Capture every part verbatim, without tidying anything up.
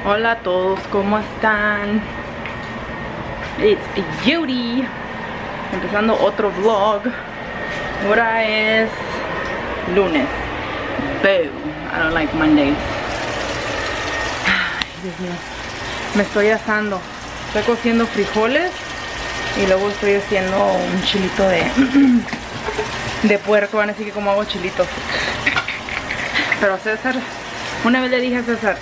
Hola a todos, ¿cómo están? It's Judy, empezando otro vlog. Ahora es lunes. Boo, I don't like Mondays. Ay, Dios mío. Me estoy asando. Estoy cociendo frijoles y luego estoy haciendo un chilito de de puerco. Van a decir que como hago chilitos. Pero César, una vez le dije a César,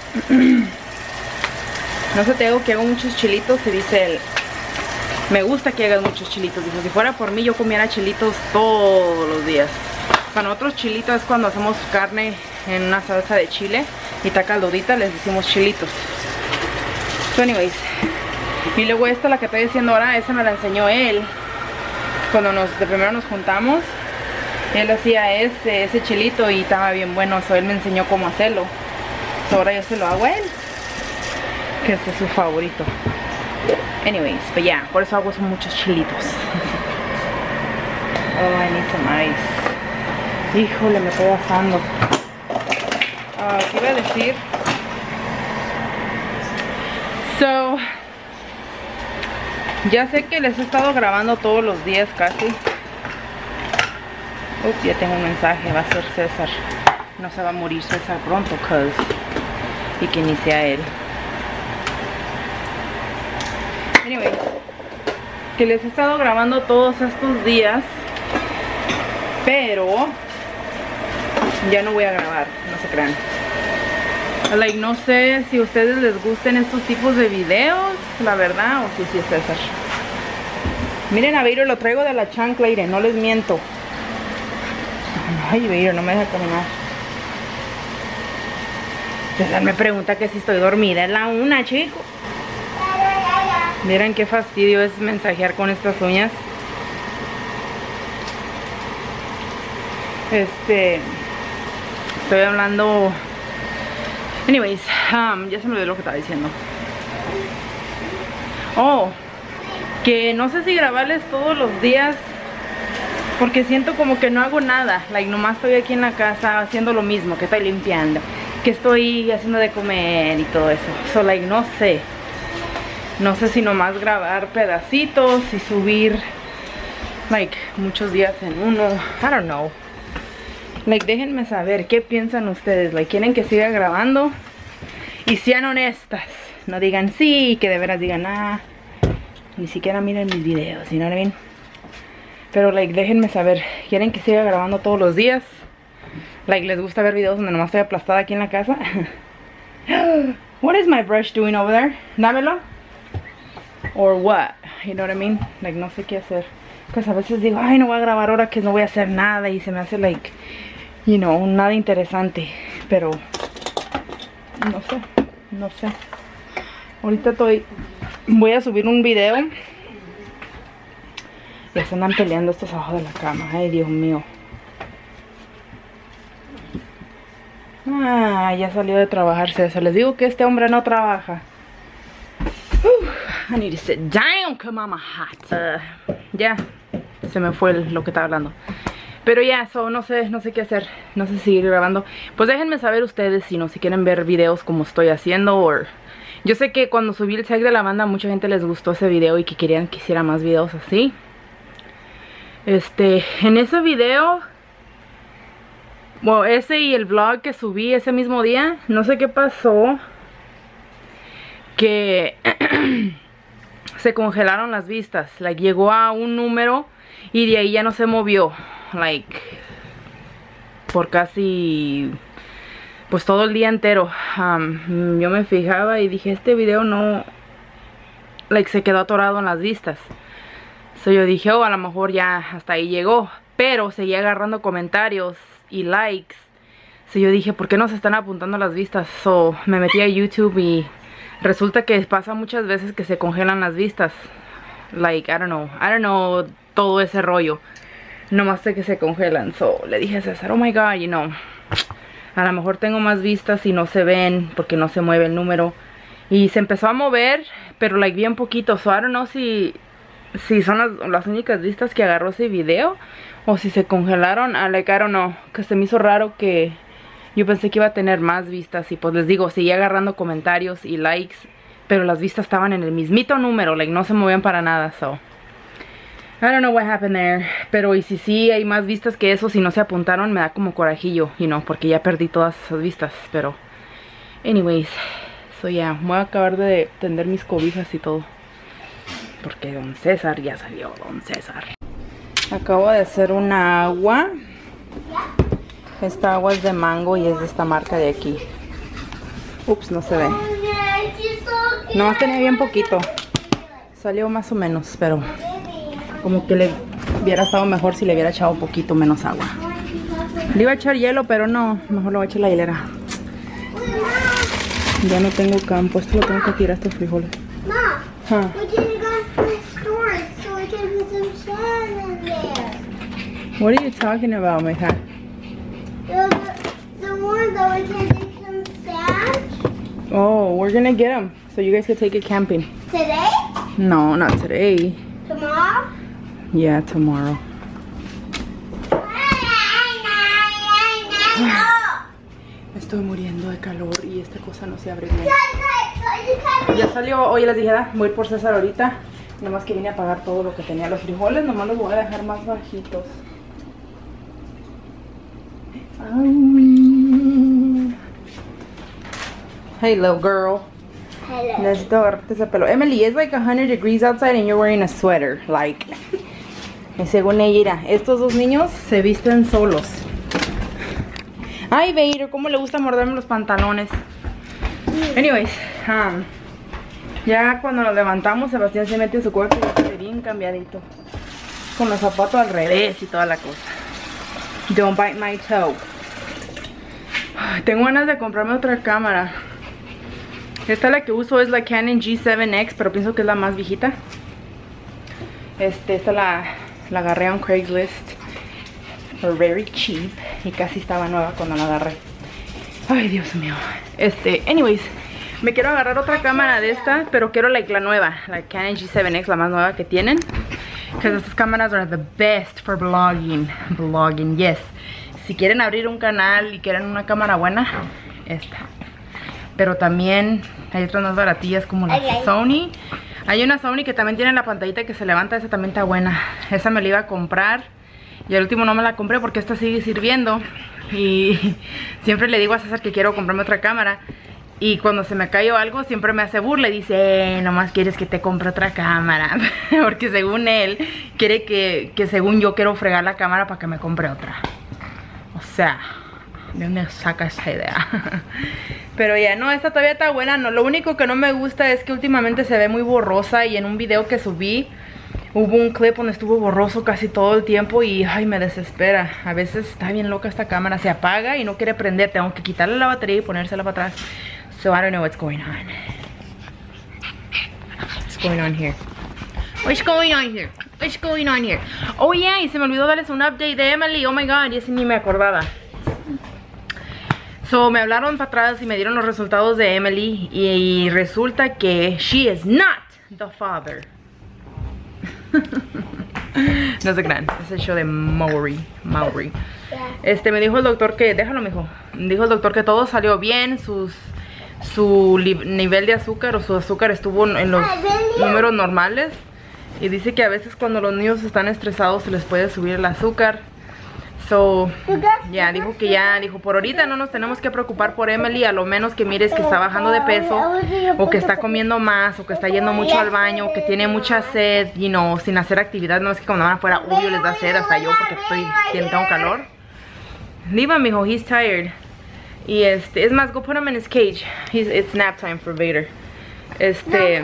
no sé, te hago que hago muchos chilitos. Y dice él, me gusta que hagas muchos chilitos. Dice, si fuera por mí yo comiera chilitos todos los días. Para nosotros chilitos es cuando hacemos carne en una salsa de chile y está caldudita, les decimos chilitos. So anyways, y luego esta, la que estoy diciendo ahora, esa me la enseñó él cuando nos, de primero nos juntamos. Él hacía ese, ese chilito y estaba bien bueno. So él me enseñó cómo hacerlo. So ahora yo se lo hago a él, que ese es su favorito. Anyways, pero ya, yeah, por eso hago muchos chilitos. Oh, I need some ice. Híjole, me estoy asando. Uh, ¿Qué iba a decir? So, ya sé que les he estado grabando todos los días casi. Ups, ya tengo un mensaje, va a ser César. No se va a morir César pronto, cause y que ni sea él. Anyway, que les he estado grabando todos estos días, pero ya no voy a grabar, no se crean. Like, no sé si a ustedes les gusten estos tipos de videos, la verdad, o si sí es César. Miren a Beiro, lo traigo de la chancla, iré, no les miento. Ay, Beiro, no me deja caminar. César me pregunta que si estoy dormida. Es la una, chico. Miren qué fastidio es mensajear con estas uñas. Este, estoy hablando. Anyways, um, ya se me olvidó lo que estaba diciendo. Oh, que no sé si grabarles todos los días, porque siento como que no hago nada. Like, nomás estoy aquí en la casa haciendo lo mismo, que estoy limpiando, que estoy haciendo de comer y todo eso. So, like, no sé. No sé si nomás grabar pedacitos y subir, like, muchos días en uno. I don't know. Like, déjenme saber qué piensan ustedes. Like, ¿quieren que siga grabando? Y sean honestas. No digan sí, que de veras digan ah. Ni siquiera miren mis videos, you know what I mean? Pero, like, déjenme saber. ¿Quieren que siga grabando todos los días? Like, ¿les gusta ver videos donde nomás estoy aplastada aquí en la casa? What is my brush doing over there? Dámelo. Or what, you know what I mean? Like, no sé qué hacer. Pues a veces digo, ay, no voy a grabar ahora que no voy a hacer nada. Y se me hace, like, you know, nada interesante. Pero, no sé, no sé. Ahorita estoy, voy a subir un video. Ya se andan peleando estos abajo de la cama. Ay, Dios mío. Ah, ya salió de trabajar César. Les digo que este hombre no trabaja. I need to sit down because I'm hot. Uh, ya, yeah, se me fue el, lo que estaba hablando. Pero ya, yeah, so, no sé, no sé qué hacer. No sé si seguir grabando. Pues déjenme saber ustedes si no, si quieren ver videos como estoy haciendo. Or... Yo sé que cuando subí el tag de la banda, mucha gente les gustó ese video y que querían que hiciera más videos así. Este, en ese video, bueno, ese y el vlog que subí ese mismo día, no sé qué pasó, que se congelaron las vistas. Like, llegó a un número y de ahí ya no se movió. Like, por casi, pues todo el día entero. um, Yo me fijaba y dije, este video no, like, se quedó atorado en las vistas. So yo dije, oh, a lo mejor ya hasta ahí llegó. Pero seguía agarrando comentarios y likes. So yo dije, ¿por qué no se están apuntando las vistas? So me metí a YouTube y resulta que pasa muchas veces que se congelan las vistas. Like, I don't know, I don't know, todo ese rollo. Nomás sé que se congelan. So le dije a César, oh my god, you know, a lo mejor tengo más vistas y no se ven porque no se mueve el número. Y se empezó a mover, pero like bien poquito. So I don't know si, si son las, las únicas vistas que agarró ese video, o si se congelaron. I, like, I don't know, que se me hizo raro que Yo pensé que iba a tener más vistas y pues les digo, seguía agarrando comentarios y likes, pero las vistas estaban en el mismito número, like no se movían para nada, so I don't know what happened there. Pero y si sí hay más vistas que eso, si no se apuntaron, me da como corajillo, you know, porque ya perdí todas esas vistas. Pero anyways, so ya, yeah, voy a acabar de tender mis cobijas y todo, porque don César ya salió, don César. Acabo de hacer una agua. Esta agua es de mango y es de esta marca de aquí. Ups, no se ve. Nomás tenía bien poquito. Salió más o menos, pero como que le hubiera estado mejor si le hubiera echado un poquito menos agua. Le iba a echar hielo, pero no. Mejor lo voy a echar la hilera. Ya no tengo campo. Esto lo tengo que tirar, estos frijoles. Huh. What are you talking about, mija? The, the one that we can take some sand. Oh, we're gonna get them so you guys can take it camping. Today? No, not today. Tomorrow? Yeah, tomorrow. Me estoy muriendo de calor y esta cosa no se abre bien. Ya salió, oye les dije, voy a ir por César ahorita. Nomás que vine a pagar todo lo que tenía. Los frijoles nomás los voy a dejar más bajitos. Hey little girl. Hello. Necesito agarrarte ese pelo. Emily, it's like one hundred degrees outside and you're wearing a sweater. Like, y según ella, mira, estos dos niños se visten solos. Ay, Vader, cómo le gusta morderme los pantalones. Anyways, um, ya cuando nos levantamos, Sebastián se metió en su cuarto y ya está bien cambiadito. Con los zapatos al revés y toda la cosa. Don't bite my toe. Ay, tengo ganas de comprarme otra cámara. Esta la que uso es la Canon G siete X, pero pienso que es la más viejita. Este, esta la, la agarré a un Craigslist for very cheap y casi estaba nueva cuando la agarré. Ay, Dios mío. Este, anyways, me quiero agarrar otra cámara de esta, pero quiero like, la nueva, la Canon G siete X, la más nueva que tienen. Because estas cámaras are the best for vlogging. Vlogging, yes. Si quieren abrir un canal y quieren una cámara buena, esta. Pero también hay otras más baratillas como la Okay. Sony. Hay una Sony que también tiene la pantallita que se levanta, esa también está buena. Esa me la iba a comprar y al último no me la compré porque esta sigue sirviendo. Y siempre le digo a César que quiero comprarme otra cámara. Y cuando se me cayó algo siempre me hace burla y dice, eh, nomás quieres que te compre otra cámara. Porque según él, quiere que, que según yo quiero fregar la cámara para que me compre otra. O sea, ¿de dónde saca esa idea? Pero ya, no, esta todavía está buena. No, lo único que no me gusta es que últimamente se ve muy borrosa. Y en un video que subí, hubo un clip donde estuvo borroso casi todo el tiempo. Y, ay, me desespera. A veces está bien loca esta cámara. Se apaga y no quiere prender. Tengo que quitarle la batería y ponérsela para atrás. So I don't know what's going on. What's going on here? What's going on here? What's going on here? Oh yeah, y se me olvidó darles un update de Emily. Oh my god, y ese ni me acordaba. So me hablaron para atrás y me dieron los resultados de Emily. Y, y resulta que she is not the father. No se crean, es el show de Maury. Maury. Este, me dijo el doctor que, déjalo mijo. Dijo el doctor que todo salió bien, sus... su nivel de azúcar o su azúcar estuvo en los números normales. Y dice que a veces cuando los niños están estresados se les puede subir el azúcar. So, ya, yeah, dijo que ya, dijo, por ahorita no nos tenemos que preocupar por Emily. A lo menos que mires que está bajando de peso, o que está comiendo más, o que está yendo mucho al baño, o que tiene mucha sed, you know, sin hacer actividad. No es que cuando van afuera, obvio les da sed, hasta yo porque estoy, tengo calor. Diva, mijo, he's tired. Y este, es más, go put him in his cage. He's, it's nap time for Vader. Este,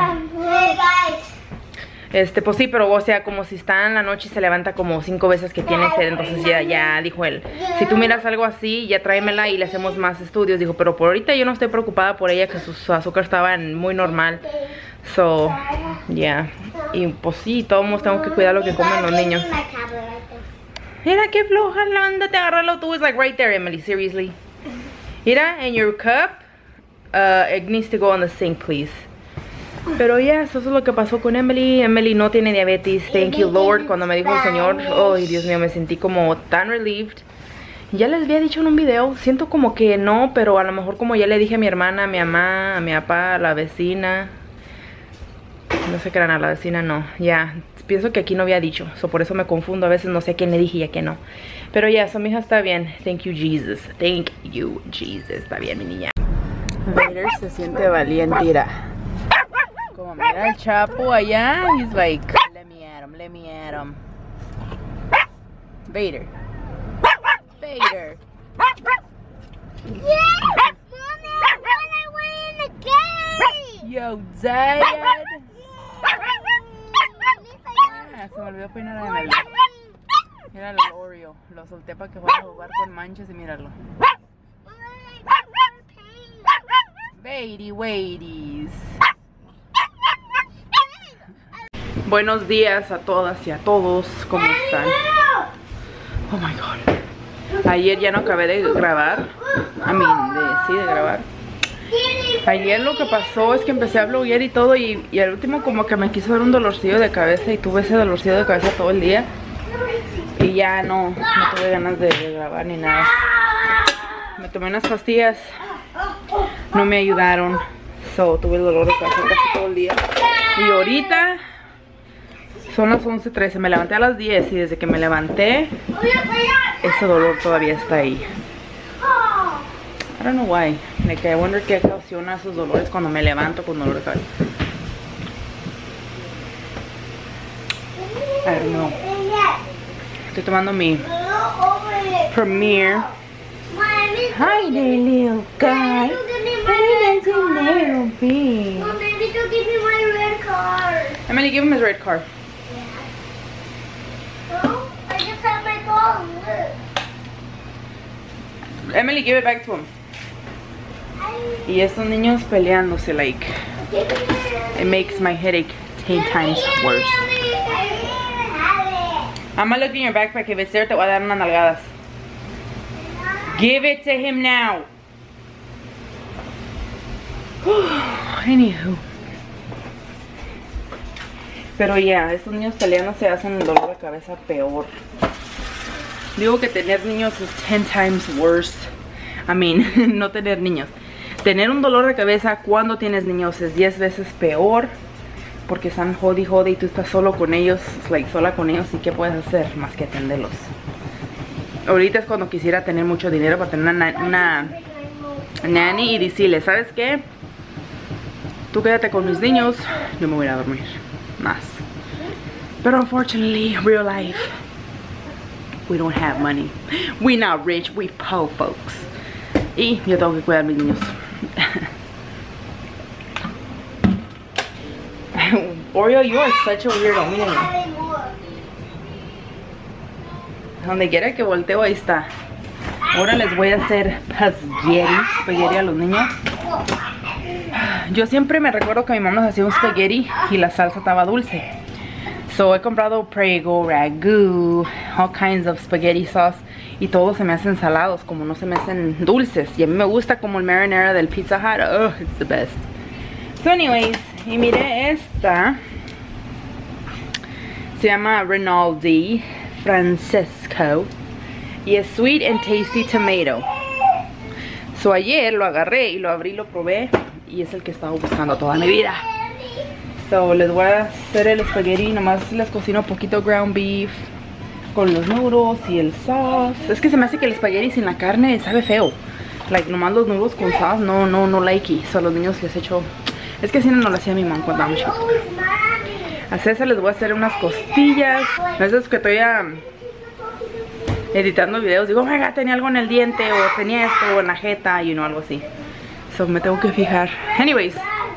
este, pues sí, pero o sea, como si está en la noche y se levanta como cinco veces que tiene sed. Entonces ya, ya dijo él, si tú miras algo así, ya tráemela y le hacemos más estudios. Dijo, pero por ahorita yo no estoy preocupada por ella, que su, su azúcar estaba muy normal. So, ya, yeah. Y pues sí, todos tenemos que cuidar lo que comen los niños. Mira qué floja, ándate, agárralo tú. It's like right there, Emily, seriously. Mira, and your cup, uh, it needs to go on the sink, please. Pero ya, yeah, eso es lo que pasó con Emily. Emily no tiene diabetes, thank you Lord. Cuando me dijo el señor, oh Dios mío, me sentí como tan relieved. Ya les había dicho en un video, siento como que no, pero a lo mejor como ya le dije a mi hermana, a mi mamá, a mi papá, a la vecina. No sé qué eran, a la vecina no, ya, pienso que aquí no había dicho, so por eso me confundo, a veces no sé a quién le dije y a quién no. Pero ya, so mi hija está bien, thank you Jesus, thank you Jesus, está bien mi niña. Vader se siente valiente, mira. Como mira el Chapo allá, he's like, let me at him, let me at him. Vader. Vader. Yeah! Mommy, I thought I went in the gate! Yo, Dad. Ah, se me olvidó peinar a Emily. Mira el Oreo, lo solté para que fuera a jugar con manchas y míralo. Baby, waities. Buenos días a todas y a todos, ¿cómo están? Oh my god. Ayer ya no acabé de grabar. I mean, de, sí, de grabar. Ayer lo que pasó es que empecé a vloggear y todo y, y al último como que me quiso dar un dolorcillo de cabeza y tuve ese dolorcillo de cabeza todo el día. Y ya no, no tuve ganas de, de grabar ni nada. Me tomé unas pastillas, no me ayudaron. So, tuve el dolor de cabeza casi todo el día. Y ahorita son las once trece, me levanté a las diez y desde que me levanté ese dolor todavía está ahí. I don't know why. Like, I wonder qué ocasiona esos dolores cuando me levanto con dolor de cabeza. I don't know. Estoy tomando mi Premier. Hi there, little guy. What is your little bee? Mom, maybe to give me my red card. Emily, give him his red card. No, I just have my phone. Look. Emily, give it back to him. Y estos niños peleándose, like, it makes my headache ten times worse. I'm gonna look in your backpack. If it's there, te voy a dar unas nalgadas. Give it to him now. Anywho. Pero ya, yeah, estos niños peleándose hacen el dolor de cabeza peor. Digo que tener niños es ten times worse. I mean, no tener niños. Tener un dolor de cabeza cuando tienes niños es diez veces peor. Porque están jodi jodi y tú estás solo con ellos, like, sola con ellos, y qué puedes hacer más que atenderlos. Ahorita es cuando quisiera tener mucho dinero para tener una, una nanny y decirle, ¿sabes qué? Tú quédate con mis niños, yo me voy a dormir más. Pero unfortunately, real life, we don't have money. We not rich, we poor folks. Y yo tengo que cuidar a mis niños. Oreo, you are such a weirdo. Mira, donde quiera que volteo, ahí está. Ahora les voy a hacer spaghetti, spaghetti a los niños. Yo siempre me recuerdo que mi mamá nos hacía un spaghetti y la salsa estaba dulce. So he comprado Prego, Ragu, all kinds of spaghetti sauce. Y todos se me hacen salados, como no se me hacen dulces. Y a mí me gusta como el marinara del Pizza Hut. Oh, it's the best. So anyways, y miré esta. Se llama Rinaldi Francesco. Y es Sweet and Tasty Tomato. So ayer lo agarré y lo abrí y lo probé. Y es el que estaba buscando toda mi vida. So les voy a hacer el espagueti. Nomás les cocino un poquito ground beef con los noodles y el sauce. Es que se me hace que el espagueti sin la carne sabe feo. Like, nomás los noodles con sauce, no, no, no likey. So a los niños les he hecho... Es que así no lo hacía mi mamá cuando estábamos chicos. A César les voy a hacer unas costillas. A veces que estoy um, editando videos, digo, oh my god, tenía algo en el diente, o tenía esto, o en la jeta, y you know, algo así. So me tengo que fijar. Anyways.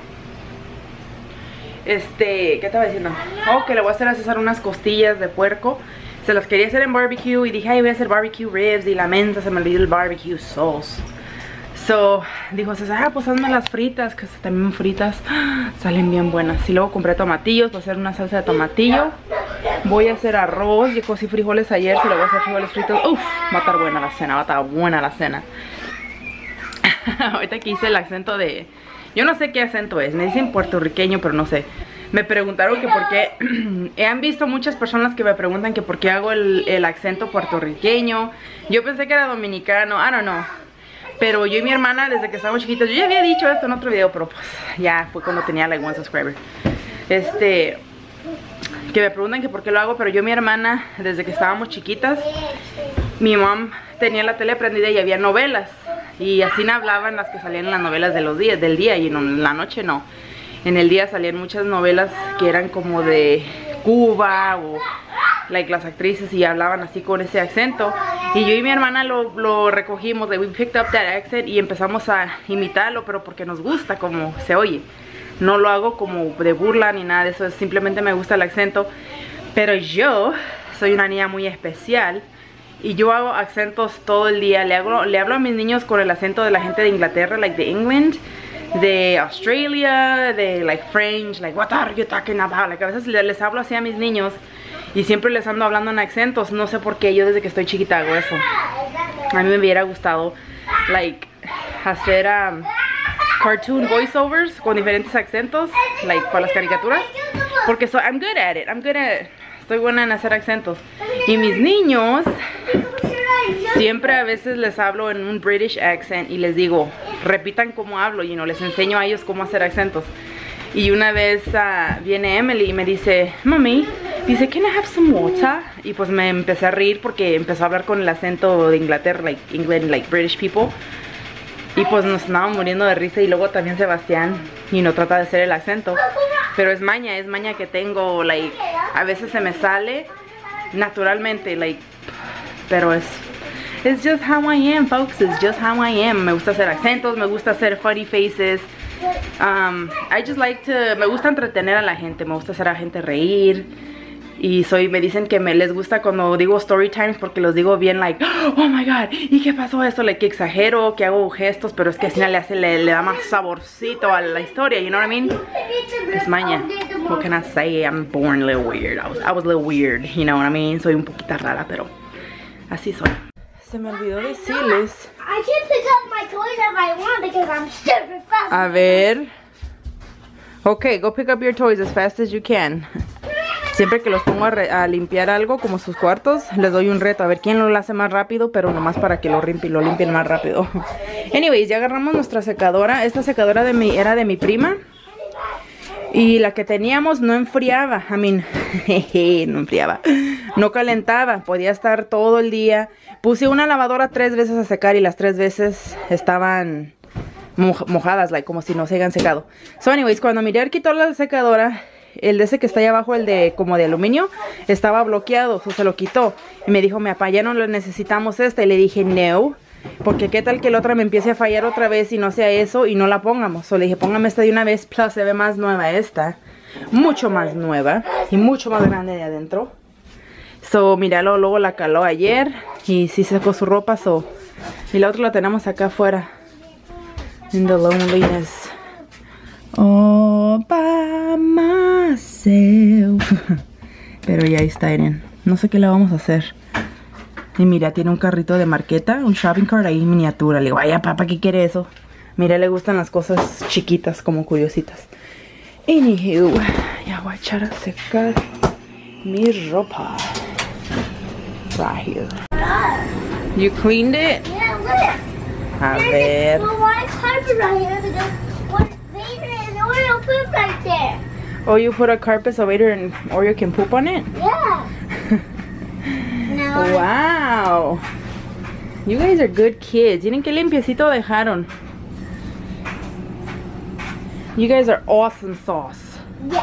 Este, ¿qué estaba diciendo? Oh, que le voy a hacer a César unas costillas de puerco. Se las quería hacer en barbecue y dije, ay, voy a hacer barbecue ribs, y la mensa se me olvidó el barbecue sauce. So, dijo César, ah, pues hazme las fritas, que también fritas salen bien buenas. Y luego compré tomatillos, voy a hacer una salsa de tomatillo. Voy a hacer arroz, yo cocí frijoles ayer, si le voy a hacer frijoles fritos. Uff, va a estar buena la cena, va a estar buena la cena. Ahorita que hice el acento de... Yo no sé qué acento es, me dicen puertorriqueño, pero no sé. Me preguntaron que por qué. Han visto muchas personas que me preguntan que por qué hago el, el acento puertorriqueño. Yo pensé que era dominicano, I don't know. Pero yo y mi hermana desde que estábamos chiquitos, yo ya había dicho esto en otro video, pero pues ya fue cuando tenía like one subscriber. Este, que me preguntan que por qué lo hago, pero yo y mi hermana desde que estábamos chiquitas, mi mom tenía la tele prendida y había novelas. Y así no hablaban las que salían en las novelas de los días, del día, y no, en la noche no. En el día salían muchas novelas que eran como de Cuba o like, las actrices y hablaban así con ese acento. Y yo y mi hermana lo, lo recogimos, like, we picked up that accent y empezamos a imitarlo, pero porque nos gusta como se oye. No lo hago como de burla ni nada de eso, simplemente me gusta el acento. Pero yo soy una niña muy especial y yo hago acentos todo el día. Le, hago, le hablo a mis niños con el acento de la gente de Inglaterra, like de England, de Australia, de like French, like what are you talking about, like a veces les hablo así a mis niños y siempre les ando hablando en acentos. No sé por qué, yo desde que estoy chiquita hago eso. A mí me hubiera gustado like hacer um, cartoon voiceovers con diferentes acentos, like para las caricaturas, porque so, I'm good at it, I'm good at it. Estoy buena en hacer acentos. Y mis niños siempre a veces les hablo en un British accent y les digo, repitan cómo hablo, y you know, les enseño a ellos cómo hacer acentos. Y una vez uh, viene Emily y me dice, mami, dice, can I have some water? Y pues me empecé a reír porque empezó a hablar con el acento de Inglaterra, like England, like British people. Y pues nos estábamos muriendo de risa. Y luego también Sebastián, y no trata de hacer el acento, pero es maña, es maña que tengo, like, a veces se me sale naturalmente, like, pero es, it's just how I am, folks, it's just how I am. Me gusta hacer acentos, me gusta hacer funny faces, um, I just like to, me gusta entretener a la gente, me gusta hacer a la gente reír. Y soy, me dicen que me les gusta cuando digo story times porque los digo bien like, oh my god, ¿y qué pasó esto? Like, que exagero, que hago gestos, pero es que así le hace, le, le da más saborcito a la historia, you know what I mean? Es maña. What can I say? I'm born a little weird. I was, I was a little weird, you know what I mean? Soy un poquito rara, pero así soy. Se me olvidó decirles. I can pick up my toys if I want because I'm super fast. A ver. Okay, go pick up your toys as fast as you can. Siempre que los pongo a, a limpiar algo, como sus cuartos, les doy un reto. A ver quién lo hace más rápido, pero nomás para que lo limpien, lo limpien más rápido. Anyways, ya agarramos nuestra secadora. Esta secadora de mi, era de mi prima. Y la que teníamos no enfriaba. I mean, no enfriaba. No calentaba. Podía estar todo el día. Puse una lavadora tres veces a secar y las tres veces estaban mojadas, like, como si no se hayan secado. So anyways, cuando Miriam quitó la secadora, el de ese que está ahí abajo, el de como de aluminio, estaba bloqueado, so se lo quitó. Y me dijo, me apa, ya no lo necesitamos esta. Y le dije, no, porque qué tal que la otra me empiece a fallar otra vez y no sea eso y no la pongamos. So le dije, póngame esta de una vez, plus se ve más nueva esta. Mucho más nueva y mucho más grande de adentro. So, míralo, luego la caló ayer y sí secó su ropa, so. Y la otra la tenemos acá afuera. In the loneliness. All by myself. Pero ya está, Eren. No sé qué le vamos a hacer. Y mira, tiene un carrito de marqueta, un shopping cart ahí en miniatura. Le digo, ay, papá, ¿qué quiere eso? Mira, le gustan las cosas chiquitas, como curiositas. Anywho, ya voy a echar a secar mi ropa. Right here. You cleaned it? Yeah, look. A ver. Well, why carpet right here? Because what Vader and Oreo poop right there. Oh, you put a carpet so Vader and Oreo can poop on it? Yeah. No. Wow. You guys are good kids. Miren qué limpiecito dejaron. You guys are awesome sauce. Yeah.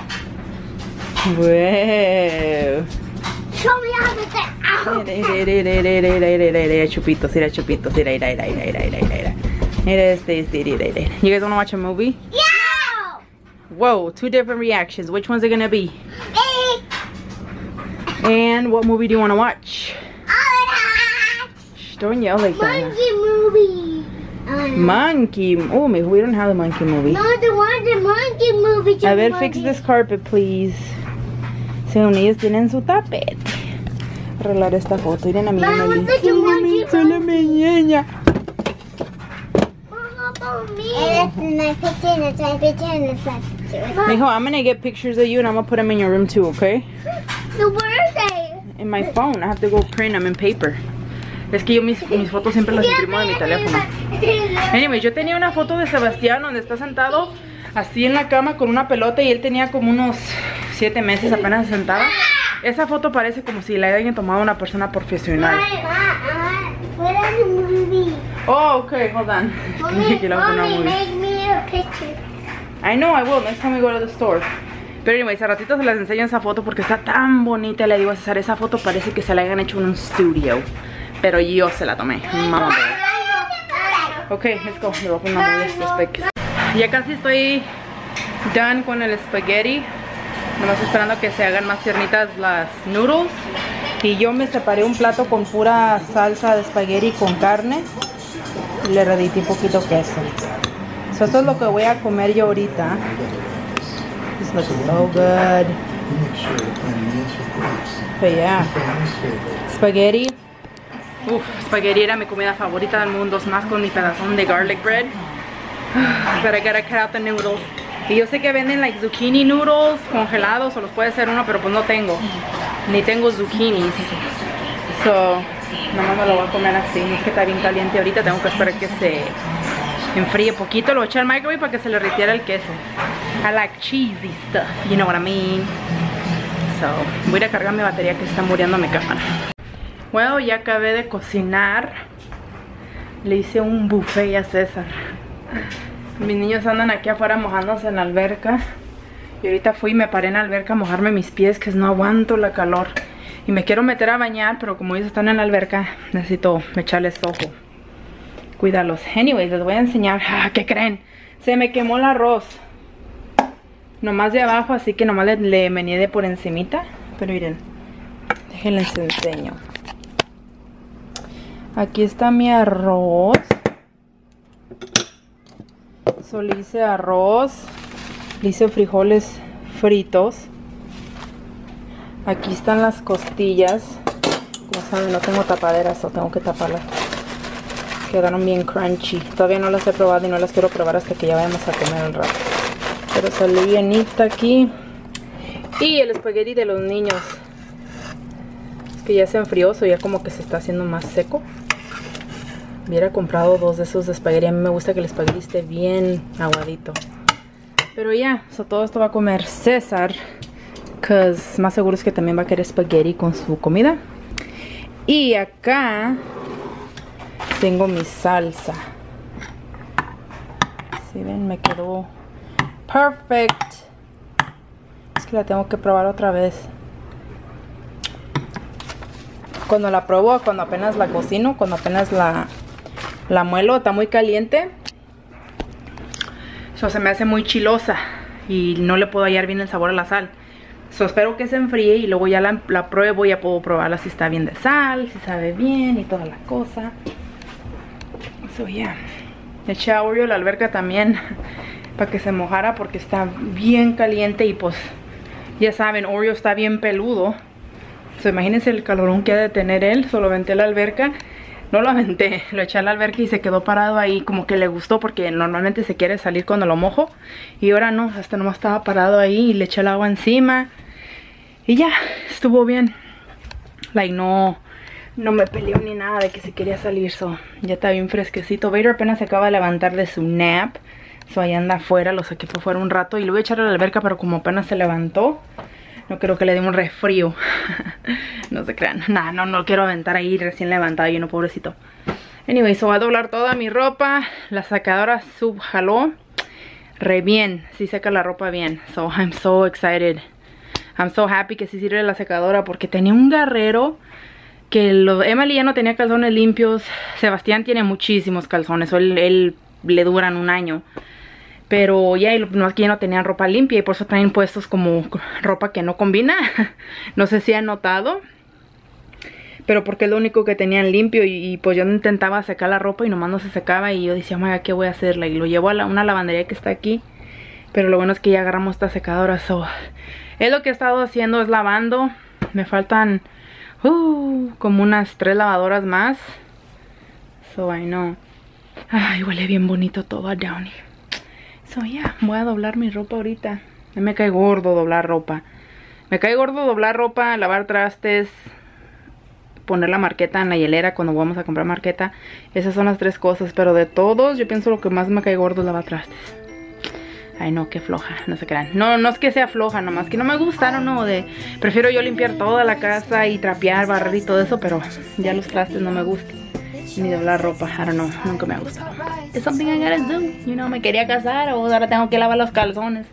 Wow. Show me how to say ow. Chupitos, mira, chupitos, mira, mira, mira, mira, mira, mira. Mira este, este, mira, mira. You guys wanna watch a movie? Yeah. Whoa, two different reactions. Which one's it gonna be? Hey. And what movie do you wanna watch? Oh, Shh, don't yell like that. monkey movie. Oh, Monkey. Oh, maybe we don't have the monkey movie. no, the one, the monkey movie. A ver, monkey. fix this carpet, please. Según ellos tienen su tapete. Arreglar esta foto. Miren a mí, Mama, Emily. look at monkey Soy la movie. meñeña. Mama, me. And it's my picture, and it's my picture, and it's my picture. Mijo, I'm gonna get pictures of you and I'm gonna put them in your room too, okay? So where are they? In my phone. I have to go print them in paper. Es que yo mis, mis fotos siempre las imprimo de mi teléfono. Anyway, yo tenía una foto de Sebastián donde está sentado así en la cama con una pelota y él tenía como unos siete meses apenas sentado. Esa foto parece como si la hayan tomado una persona profesional. What are the movie? Oh, okay, hold on. Mommy, mommy, make me a picture. I know, I will. Next time we go to the store. Pero anyways, a ratito se les enseño esa foto porque está tan bonita. Le digo a César, esa foto parece que se la hayan hecho en un estudio. Pero yo se la tomé. Mamá. Ok, let's go. Le voy a poner una de estos peques. Ya casi estoy done con el spaghetti. Nomás esperando a que se hagan más tiernitas las noodles. Y yo me separé un plato con pura salsa de spaghetti con carne. Y le redití un poquito queso. So, esto es lo que voy a comer yo ahorita. This looks so good. But yeah. Spaghetti. Uf, spaghetti era mi comida favorita del mundo. Más con mi pedazón de garlic bread. But I gotta cut out the noodles. Y yo sé que venden like zucchini noodles congelados, o los puede hacer uno, pero pues no tengo. Ni tengo zucchinis. So, nomás me lo voy a comer así. Es que está bien caliente ahorita, tengo que esperar que se enfríe poquito. Lo voy a echar al microwave para que se le derritiera el queso. I like cheesy stuff, you know what I mean. So, voy a ir a cargar mi batería que está muriendo mi cámara. Bueno, ya acabé de cocinar. Le hice un buffet a César. Mis niños andan aquí afuera mojándose en la alberca. Y ahorita fui y me paré en la alberca a mojarme mis pies, que no aguanto la calor. Y me quiero meter a bañar, pero como ellos están en la alberca, necesito echarles ojo. Cuídalos. Anyways, les voy a enseñar. Ah, ¿qué creen? Se me quemó el arroz. Nomás de abajo, así que nomás le, le meneé de por encimita. Pero miren, déjenles enseño. Aquí está mi arroz. So, le hice arroz, le hice frijoles fritos. Aquí están las costillas. Como saben, no tengo tapaderas, o tengo que taparlas. Quedaron bien crunchy. Todavía no las he probado y no las quiero probar hasta que ya vayamos a comer al rato. Pero salió bienita aquí. Y el espagueti de los niños, que ya se enfrió, so ya como que se está haciendo más seco. Hubiera comprado dos de esos de espagueti. A mí me gusta que el espagueti esté bien aguadito. Pero ya, yeah, so todo esto va a comer César, que más seguro es que también va a querer espagueti con su comida. Y acá tengo mi salsa. Si ven, me quedó perfect. Es que la tengo que probar otra vez. Cuando la pruebo, cuando apenas la cocino, cuando apenas la... la muelo, está muy caliente. So, se me hace muy chilosa y no le puedo hallar bien el sabor a la sal. So, espero que se enfríe y luego ya la, la pruebo. Ya puedo probarla si está bien de sal, si sabe bien y toda la cosa. So, yeah. Eché a Oreo a la alberca también para que se mojara porque está bien caliente. Y pues, ya saben, Oreo está bien peludo. So, imagínense el calorón que ha de tener él. Solo aventé a la alberca. No lo aventé, lo eché a la alberca y se quedó parado ahí. Como que le gustó porque normalmente se quiere salir cuando lo mojo. Y ahora no, hasta nomás estaba parado ahí y le eché el agua encima. Y ya, estuvo bien. Like, no, no me peleó ni nada de que se quería salir. So, ya está bien fresquecito. Vader apenas se acaba de levantar de su nap. So, ahí anda afuera, lo saqué por fuera un rato. Y lo voy a echar a la alberca, pero como apenas se levantó, no creo que le dé un resfrío. No se crean. Nah, no, no quiero aventar ahí recién levantado y no, pobrecito. Anyway, so voy a doblar toda mi ropa. La secadora subjaló re bien. Sí seca la ropa bien. So I'm so excited. I'm so happy que sí sirve la secadora porque tenía un garrero que lo, Emily ya no tenía calzones limpios. Sebastián tiene muchísimos calzones. So él, él le duran un año. Pero ya, no, aquí ya no tenían ropa limpia y por eso traen puestos como ropa que no combina. No sé si han notado. Pero porque es lo único que tenían limpio y, y pues yo intentaba secar la ropa y nomás no se secaba. Y yo decía, oiga, ¿qué voy a hacerla? Y lo llevo a la, una lavandería que está aquí. Pero lo bueno es que ya agarramos esta secadora. So, es lo que he estado haciendo, es lavando. Me faltan uh, como unas tres lavadoras más. So, I know. Ay, huele bien bonito todo a Downy. So, ya, yeah, voy a doblar mi ropa ahorita. A mí me cae gordo doblar ropa. Me cae gordo doblar ropa, lavar trastes, poner la marqueta en la hielera cuando vamos a comprar marqueta. Esas son las tres cosas, pero de todos yo pienso lo que más me cae gordo es lavar trastes. Ay no, qué floja, no se crean. No, no es que sea floja, nomás que no me gustaron, no, de... Prefiero yo limpiar toda la casa y trapear, barrer y todo eso, pero ya los trastes no me gustan. Ni doblar ropa, I don't know, nunca me ha gustado. It's something I gotta do, you know, me quería casar o ahora tengo que lavar los calzones.